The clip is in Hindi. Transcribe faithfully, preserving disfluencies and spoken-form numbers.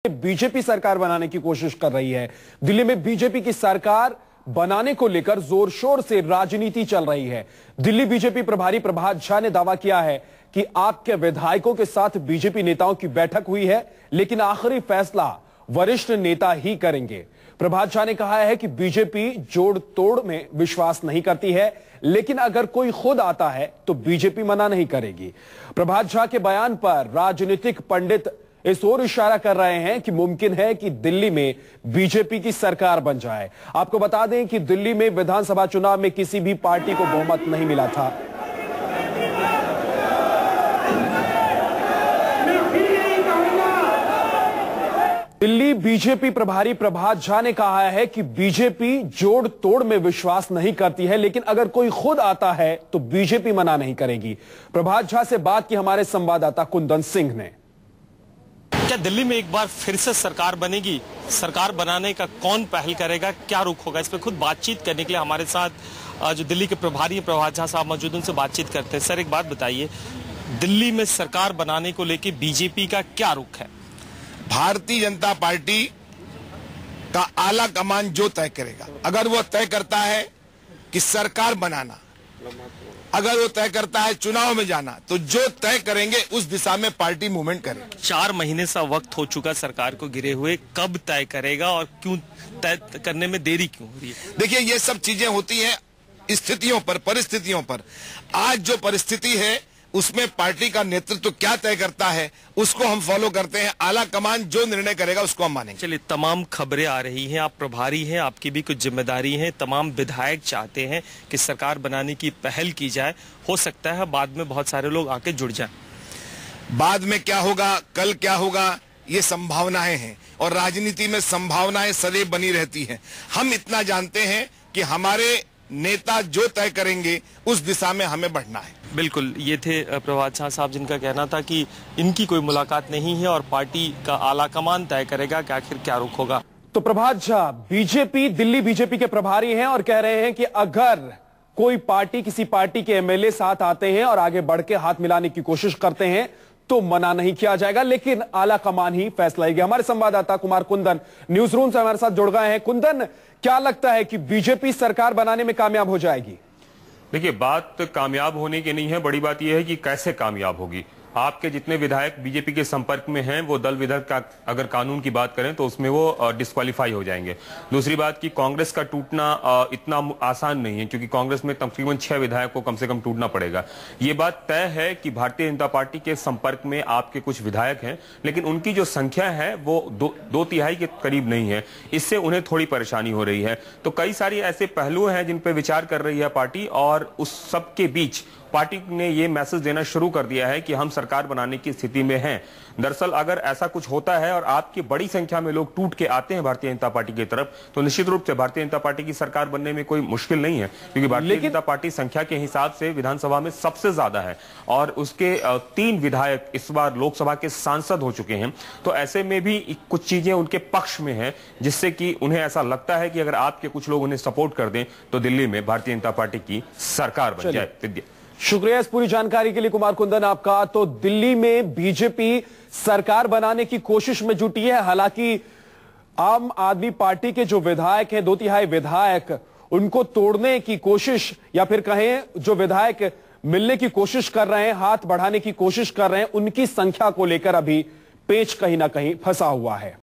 बीजेपी सरकार बनाने की कोशिश कर रही है। दिल्ली में बीजेपी की सरकार बनाने को लेकर जोर शोर से राजनीति चल रही है। दिल्ली बीजेपी प्रभारी प्रभात झा ने दावा किया है कि आप के विधायकों के साथ बीजेपी नेताओं की बैठक हुई है, लेकिन आखिरी फैसला वरिष्ठ नेता ही करेंगे। प्रभात झा ने कहा है कि बीजेपी जोड़ तोड़ में विश्वास नहीं करती है, लेकिन अगर कोई खुद आता है तो बीजेपी मना नहीं करेगी। प्रभात झा के बयान पर राजनीतिक पंडित इस ओर इशारा कर रहे हैं कि मुमकिन है कि दिल्ली में बीजेपी की सरकार बन जाए। आपको बता दें कि दिल्ली में विधानसभा चुनाव में किसी भी पार्टी को बहुमत नहीं मिला था। दिल्ली बीजेपी प्रभारी प्रभात झा ने कहा है कि बीजेपी जोड़ तोड़ में विश्वास नहीं करती है, लेकिन अगर कोई खुद आता है तो बीजेपी मना नहीं करेगी। प्रभात झा से बात की हमारे संवाददाता कुंदन सिंह ने। क्या दिल्ली में एक बार फिर से सरकार बनेगी? सरकार बनाने का कौन पहल करेगा, क्या रुख होगा, इस पर खुद बातचीत करने के लिए हमारे साथ जो दिल्ली के प्रभारी प्रभात झा साहब मौजूद, उनसे बातचीत करते हैं। सर, एक बात बताइए, दिल्ली में सरकार बनाने को लेकर बीजेपी का क्या रुख है? भारतीय जनता पार्टी का आला कमान जो तय करेगा, अगर वो तय करता है कि सरकार बनाना, अगर वो तय करता है चुनाव में जाना, तो जो तय करेंगे उस दिशा में पार्टी मूवमेंट करेगी। चार महीने सा वक्त हो चुका सरकार को गिरे हुए, कब तय करेगा और क्यों तय करने में देरी क्यों हो रही है? देखिए, ये सब चीजें होती हैं स्थितियों पर, परिस्थितियों पर। आज जो परिस्थिति है उसमें पार्टी का नेतृत्व क्या तय करता है उसको हम फॉलो करते हैं। आला कमान जो निर्णय करेगा उसको हम मानेंगे। चलिए, तमाम खबरें आ रही हैं, आप प्रभारी हैं, आपकी भी कुछ जिम्मेदारी है। तमाम विधायक चाहते हैं कि सरकार बनाने की पहल की जाए। हो सकता है बाद में बहुत सारे लोग आके जुड़ जाएं। बाद में क्या होगा, कल क्या होगा, ये संभावनाएं हैं और राजनीति में संभावनाएं सदैव बनी रहती हैं। हम इतना जानते हैं कि हमारे नेता जो तय करेंगे उस दिशा में हमें बढ़ना है। बिल्कुल, ये थे प्रभात झा साहब, जिनका कहना था कि इनकी कोई मुलाकात नहीं है और पार्टी का आला कमान तय करेगा कि आखिर क्या रुख होगा। तो प्रभात झा बीजेपी दिल्ली बीजेपी के प्रभारी हैं और कह रहे हैं कि अगर कोई पार्टी किसी पार्टी के एमएलए साथ आते हैं और आगे बढ़ के हाथ मिलाने की कोशिश करते हैं तो मना नहीं किया जाएगा, लेकिन आला कमान ही फैसला लेगी। हमारे संवाददाता कुमार कुंदन न्यूज रूम से हमारे साथ जुड़ गए हैं। कुंदन, क्या लगता है कि बीजेपी सरकार बनाने में कामयाब हो जाएगी? देखिए, बात कामयाब होने की नहीं है, बड़ी बात यह है कि कैसे कामयाब होगी। आपके जितने विधायक बीजेपी के संपर्क में हैं वो दल विधेयक का अगर कानून की बात करें तो उसमें वो डिस्क्वालीफाई हो जाएंगे। दूसरी बात कि कांग्रेस का टूटना इतना आसान नहीं है, क्योंकि कांग्रेस में तकरीबन छह विधायक को कम से कम टूटना पड़ेगा। ये बात तय है कि भारतीय जनता पार्टी के संपर्क में आपके कुछ विधायक हैं, लेकिन उनकी जो संख्या है वो दो, दो तिहाई के करीब नहीं है। इससे उन्हें थोड़ी परेशानी हो रही है। तो कई सारी ऐसे पहलू हैं जिन पर विचार कर रही है पार्टी, और उस सब के बीच पार्टी ने ये मैसेज देना शुरू कर दिया है कि हम सरकार बनाने की स्थिति में हैं। दरअसल अगर ऐसा कुछ होता है और आपकी बड़ी संख्या में लोग टूट के आते हैं भारतीय जनता पार्टी की तरफ, तो निश्चित रूप से भारतीय जनता पार्टी की सरकार बनने में कोई मुश्किल नहीं है, क्योंकि भारतीय जनता पार्टी संख्या के हिसाब से विधानसभा में सबसे ज्यादा है और उसके तीन विधायक इस बार लोकसभा के सांसद हो चुके हैं। तो ऐसे में भी कुछ चीजें उनके पक्ष में है, जिससे कि उन्हें ऐसा लगता है कि अगर आपके कुछ लोग उन्हें सपोर्ट कर दें तो दिल्ली में भारतीय जनता पार्टी की सरकार बन जाए। शुक्रिया इस पूरी जानकारी के लिए कुमार कुंदन आपका। तो दिल्ली में बीजेपी सरकार बनाने की कोशिश में जुटी है। हालांकि आम आदमी पार्टी के जो विधायक हैं, दो तिहाई विधायक, उनको तोड़ने की कोशिश या फिर कहें जो विधायक मिलने की कोशिश कर रहे हैं, हाथ बढ़ाने की कोशिश कर रहे हैं, उनकी संख्या को लेकर अभी पेच कहीं ना कहीं फंसा हुआ है।